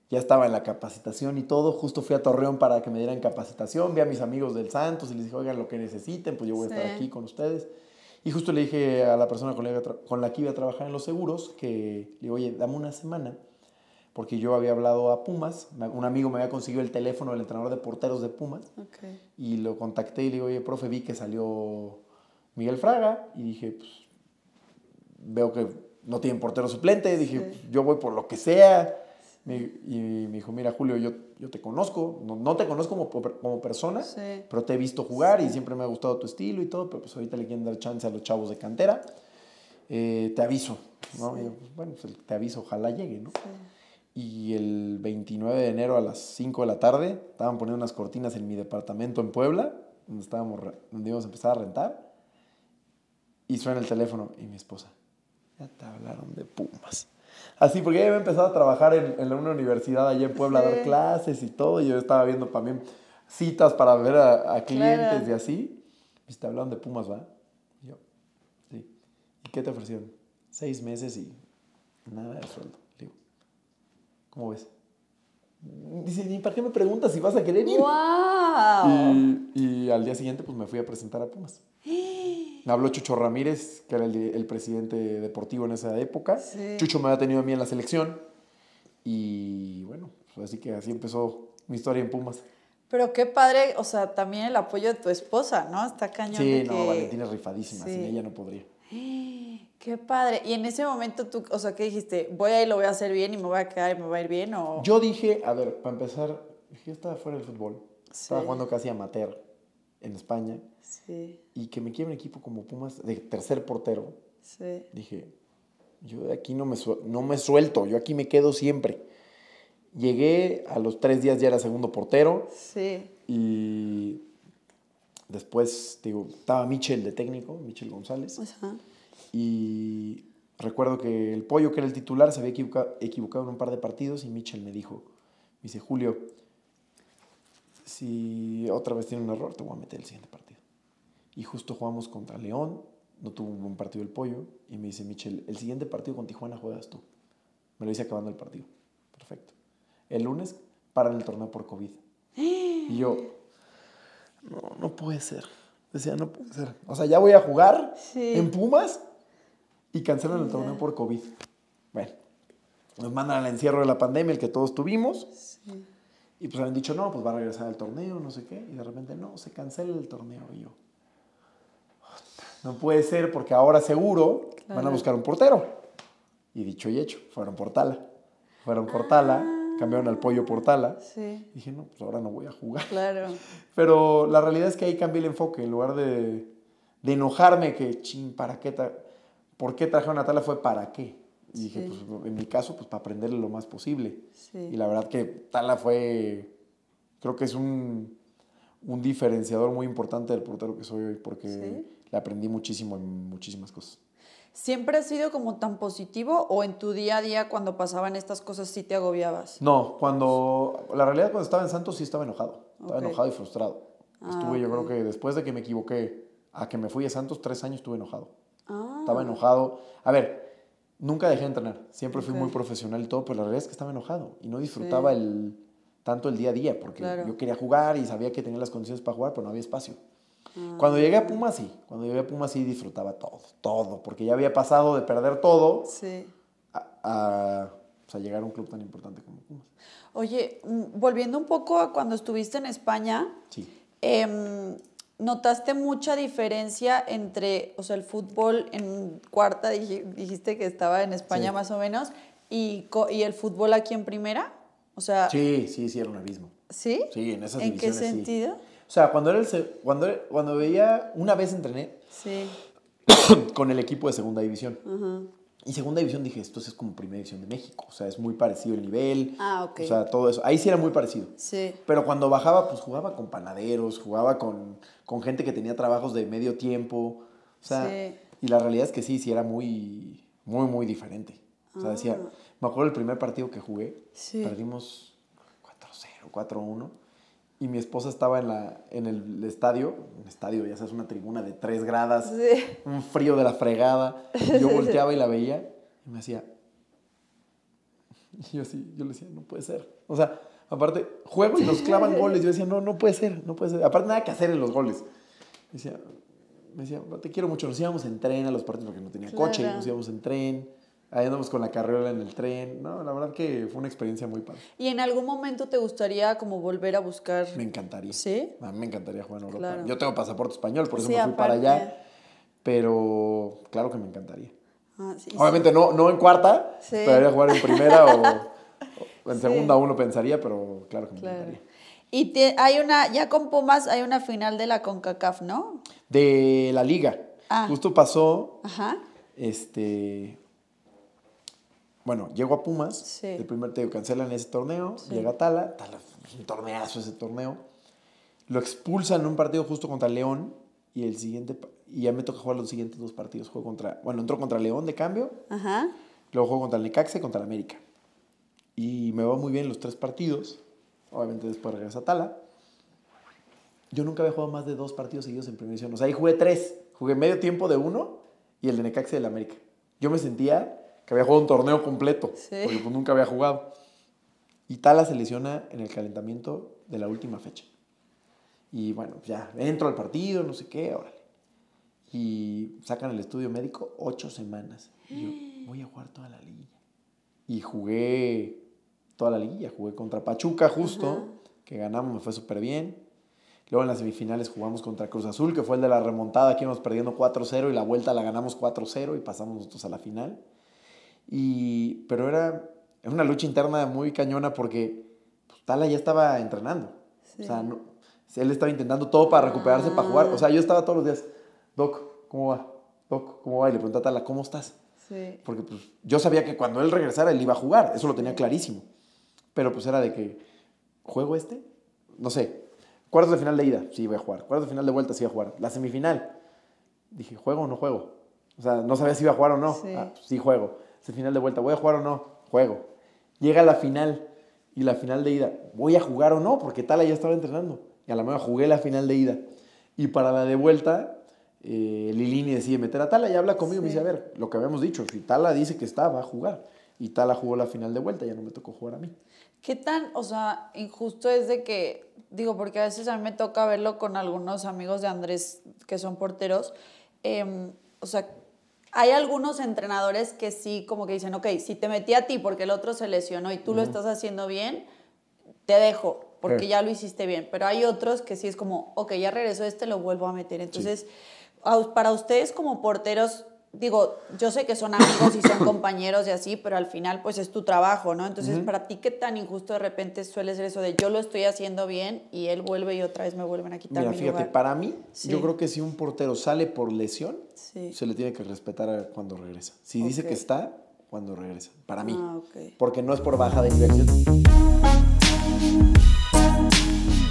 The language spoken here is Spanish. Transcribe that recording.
ya estaba en la capacitación y todo. Justo fui a Torreón para que me dieran capacitación. Vi a mis amigos del Santos y les dije, oigan, lo que necesiten, pues yo voy a estar aquí con ustedes. Y justo le dije a la persona con la que iba a trabajar en los seguros que le digo, oye, dame una semana, porque yo había hablado a Pumas. Un amigo me había conseguido el teléfono del entrenador de porteros de Pumas. Y lo contacté y le digo, oye, profe, vi que salió Miguel Fraga. Y dije, pues, veo que no tienen portero suplente. Dije, pues, yo voy por lo que sea. Y me dijo, mira, Julio, yo te conozco, no te conozco como persona, pero te he visto jugar y siempre me ha gustado tu estilo y todo, pero pues ahorita le quieren dar chance a los chavos de cantera. Te aviso, ¿no? Y yo, pues, bueno, pues te aviso, ojalá llegue, ¿no? Y el 29 de enero a las 5 de la tarde estaban poniendo unas cortinas en mi departamento en Puebla, donde íbamos a empezar a rentar, y suena el teléfono y mi esposa, ya te hablaron de Pumas. Así, porque ella había empezado a trabajar en una universidad allá en Puebla a dar clases y todo, y yo estaba viendo también citas para ver a clientes y así. Y te hablaron de Pumas, ¿va? Y yo, sí. ¿Y qué te ofrecieron? 6 meses y nada de sueldo. Le digo, ¿cómo ves? Dice, ¿y para qué me preguntas si vas a querer ir? ¡Wow! Y al día siguiente pues me fui a presentar a Pumas. Me habló Chucho Ramírez, que era el presidente deportivo en esa época. Chucho me había tenido a mí en la selección. Y bueno, pues así empezó mi historia en Pumas. Pero qué padre, o sea, también el apoyo de tu esposa, ¿no? Está cañón Sí, de que... no, Valentina es rifadísima, sin ella no podría. Qué padre. Y en ese momento tú, o sea, ¿qué dijiste? Voy a ir, lo voy a hacer bien y me voy a quedar y me va a ir bien, ¿o...? Yo dije, a ver, para empezar, yo estaba fuera del fútbol. Estaba jugando casi amateur en España. Y que me quiera un equipo como Pumas de tercer portero. Dije, yo de aquí no me suelto, yo aquí me quedo siempre. Llegué, a los 3 días ya era segundo portero. Y después, digo, estaba Michel de técnico, Michel González. Y recuerdo que el Pollo, que era el titular, se había equivocado en un par de partidos y Michel me dice, Julio, si otra vez tiene un error, te voy a meter el siguiente partido. Y justo jugamos contra León, no tuvo un buen partido el Pollo, y me dice, Michel, el siguiente partido con Tijuana juegas tú. Me lo dice acabando el partido. Perfecto. El lunes paran el torneo por COVID. Y yo, no puede ser. Decía, no puede ser. O sea, ya voy a jugar en Pumas y cancelan el torneo por COVID. Bueno, nos mandan al encierro de la pandemia, el que todos tuvimos. Y pues habían dicho, no, pues va a regresar al torneo, no sé qué. Y de repente, no, se cancela el torneo. Y yo, no puede ser, porque ahora seguro van a buscar un portero. Y dicho y hecho, fueron por Tala. Cambiaron al Pollo por Tala. Dije, no, pues ahora no voy a jugar. Pero la realidad es que ahí cambié el enfoque. En lugar de enojarme que, ¿por qué trajeron a Tala? Fue ¿para qué? Y dije, pues en mi caso, pues para aprenderle lo más posible. Y la verdad que Tala creo que es un diferenciador muy importante del portero que soy hoy, porque le aprendí muchísimo en muchísimas cosas. ¿Siempre has sido como tan positivo o en tu día a día cuando pasaban estas cosas sí te agobiabas? No, la realidad cuando estaba en Santos sí estaba enojado. Estaba enojado y frustrado. Yo creo que después de que me equivoqué a que me fui a Santos, 3 años estuve enojado. Estaba enojado. A ver, nunca dejé de entrenar. Siempre fui muy profesional y todo, pero la realidad es que estaba enojado y no disfrutaba tanto el día a día, porque yo quería jugar y sabía que tenía las condiciones para jugar, pero no había espacio. Cuando llegué a Pumas sí disfrutaba todo, porque ya había pasado de perder todo a llegar a un club tan importante como Pumas. Oye, volviendo un poco a cuando estuviste en España, ¿notaste mucha diferencia entre, o sea, el fútbol en cuarta, dijiste que estaba en España más o menos, y el fútbol aquí en primera? O sea, sí, era un abismo. ¿Sí? Sí, en esas ¿En divisiones qué sentido? sí. O sea, cuando veía, una vez entrené con el equipo de segunda división. Y segunda división dije, esto es como primera división de México. O sea, es muy parecido el nivel. O sea, todo eso. Ahí sí era muy parecido. Pero cuando bajaba, pues jugaba con panaderos, jugaba con gente que tenía trabajos de medio tiempo. O sea, y la realidad es que sí era muy, muy, muy diferente. O sea, me acuerdo el primer partido que jugué, perdimos 4-0, 4-1. Y mi esposa estaba en el estadio, ya sabes, una tribuna de 3 gradas, un frío de la fregada. Y yo volteaba y la veía y me decía, Y yo le decía, no puede ser. O sea, aparte, juego y nos clavan goles. Yo decía, no puede ser, no puede ser. Aparte, nada que hacer en los goles. Me decía, te quiero mucho. Nos íbamos en tren a los partidos porque no tenía coche. Nos íbamos en tren. Ahí andamos con la carriola en el tren. No, la verdad que fue una experiencia muy padre. ¿Y en algún momento te gustaría como volver a buscar? Me encantaría. ¿Sí? A mí me encantaría jugar en Europa. Claro. Yo tengo pasaporte español, por eso Sí, me fui aparte. para allá. Pero claro que me encantaría. Sí, Obviamente no en cuarta. Sí. Esperaría jugar en primera o en segunda uno pensaría, pero claro que me encantaría. Y ya con Pumas hay una final de la CONCACAF, ¿no? De la liga. Justo pasó, Ajá. Bueno, llego a Pumas, Sí. el primer cancelan ese torneo, llega Tala, es un torneazo ese torneo, lo expulsan en un partido justo contra León y ya me toca jugar los siguientes 2 partidos. Entró contra León de cambio, Ajá. luego juego contra el Necaxa y contra el América. Y me va muy bien los 3 partidos, obviamente después regresa Tala. Yo nunca había jugado más de 2 partidos seguidos en primera división, o sea, ahí jugué 3, jugué medio tiempo de uno y el de Necaxa y el América. Yo me sentía que había jugado un torneo completo, porque pues nunca había jugado. Y Tala se lesiona en el calentamiento de la última fecha. Y bueno, ya entro al partido, no sé qué, órale. Y sacan el estudio médico 8 semanas. Y yo voy a jugar toda la liguilla. Y jugué toda la liguilla, jugué contra Pachuca justo, que ganamos, me fue súper bien. Luego en las semifinales jugamos contra Cruz Azul, que fue el de la remontada, aquí íbamos perdiendo 4-0 y la vuelta la ganamos 4-0 y pasamos nosotros a la final. Pero era una lucha interna muy cañona porque pues, Tala ya estaba entrenando. Sí. O sea, él estaba intentando todo para recuperarse, para jugar. O sea, yo estaba todos los días, Doc, ¿cómo va? Doc, ¿cómo va? Y le pregunté a Tala, ¿cómo estás? Sí. Porque pues, yo sabía que cuando él regresara, él iba a jugar. Eso lo tenía clarísimo. Pero pues era de que, ¿juego este? No sé. Cuartos de final de ida, sí, voy a jugar. Cuartos de final de vuelta, sí, voy a jugar. La semifinal, dije, ¿juego o no juego? O sea, no sabía si iba a jugar o no. Sí, pues, sí juego. Semifinal de vuelta, ¿voy a jugar o no? Juego. Llega la final y la final de ida, ¿voy a jugar o no? Porque Tala ya estaba entrenando. Y a la mejor jugué la final de ida. Y para la de vuelta, Lilini decide meter a Tala y habla conmigo y me dice, a ver, lo que habíamos dicho, si Tala dice que está, va a jugar. Y Tala jugó la final de vuelta, ya no me tocó jugar a mí. ¿Qué tan, injusto es de que, porque a veces a mí me toca verlo con algunos amigos de Andrés que son porteros, hay algunos entrenadores que sí como que dicen, ok, si te metí a ti porque el otro se lesionó y tú lo estás haciendo bien, te dejo porque ya lo hiciste bien. Pero hay otros que sí es como, ok, ya regresó lo vuelvo a meter. Entonces, para ustedes como porteros, yo sé que son amigos y son compañeros y así, pero al final pues es tu trabajo, ¿no? Entonces, para ti, ¿qué tan injusto de repente suele ser eso de yo lo estoy haciendo bien y él vuelve y otra vez me vuelven a quitar mi lugar? Fíjate, para mí, yo creo que si un portero sale por lesión, se le tiene que respetar cuando regresa. Si dice que está, cuando regresa. Para mí. Porque no es por baja de nivel.